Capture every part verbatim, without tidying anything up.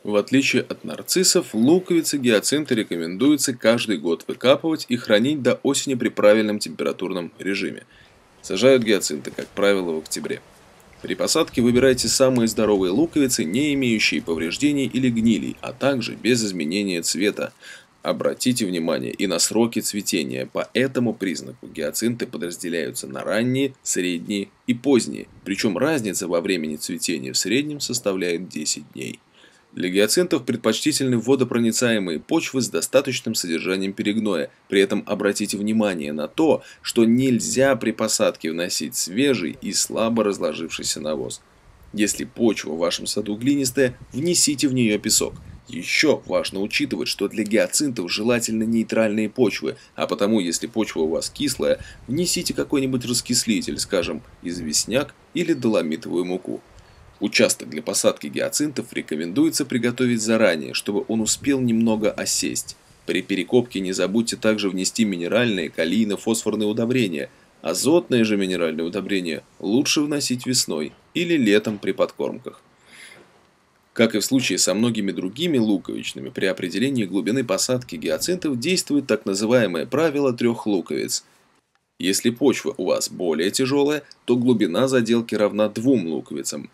В отличие от нарциссов, луковицы гиацинты рекомендуется каждый год выкапывать и хранить до осени при правильном температурном режиме. Сажают гиацинты, как правило, в октябре. При посадке выбирайте самые здоровые луковицы, не имеющие повреждений или гнилей, а также без изменения цвета. Обратите внимание и на сроки цветения. По этому признаку гиацинты подразделяются на ранние, средние и поздние. Причем разница во времени цветения в среднем составляет десять дней. Для гиацинтов предпочтительны водопроницаемые почвы с достаточным содержанием перегноя. При этом обратите внимание на то, что нельзя при посадке вносить свежий и слабо разложившийся навоз. Если почва в вашем саду глинистая, внесите в нее песок. Еще важно учитывать, что для гиацинтов желательно нейтральные почвы, а потому, если почва у вас кислая, внесите какой-нибудь раскислитель, скажем, известняк или доломитовую муку. Участок для посадки гиацинтов рекомендуется приготовить заранее, чтобы он успел немного осесть. При перекопке не забудьте также внести минеральные, калийно-фосфорные удобрения. Азотные же минеральные удобрения лучше вносить весной или летом при подкормках. Как и в случае со многими другими луковичными, при определении глубины посадки гиацинтов действует так называемое правило трех луковиц. Если почва у вас более тяжелая, то глубина заделки равна двум луковицам.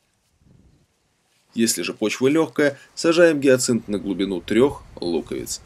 Если же почва легкая, сажаем гиацинт на глубину трех луковиц.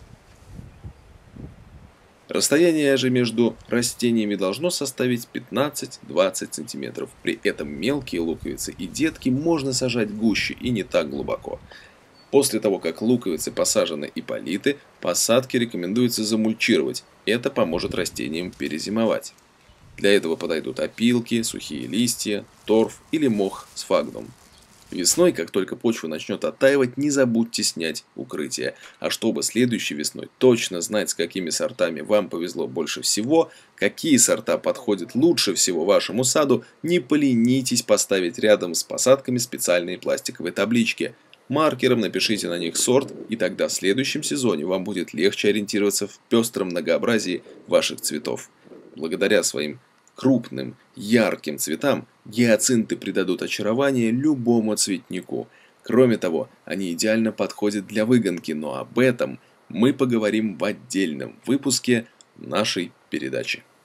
Расстояние же между растениями должно составить пятнадцать-двадцать сантиметров. При этом мелкие луковицы и детки можно сажать гуще и не так глубоко. После того, как луковицы посажены и политы, посадки рекомендуется замульчировать. Это поможет растениям перезимовать. Для этого подойдут опилки, сухие листья, торф или мох сфагнум. Весной, как только почва начнет оттаивать, не забудьте снять укрытие. А чтобы следующей весной точно знать, с какими сортами вам повезло больше всего, какие сорта подходят лучше всего вашему саду, не поленитесь поставить рядом с посадками специальные пластиковые таблички. Маркером напишите на них сорт, и тогда в следующем сезоне вам будет легче ориентироваться в пестром многообразии ваших цветов. Благодаря своим крупным, ярким цветам гиацинты придадут очарование любому цветнику. Кроме того, они идеально подходят для выгонки, но об этом мы поговорим в отдельном выпуске нашей передачи.